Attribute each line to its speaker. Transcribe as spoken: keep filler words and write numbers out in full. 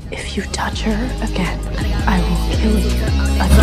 Speaker 1: If you touch her again, I will kill you.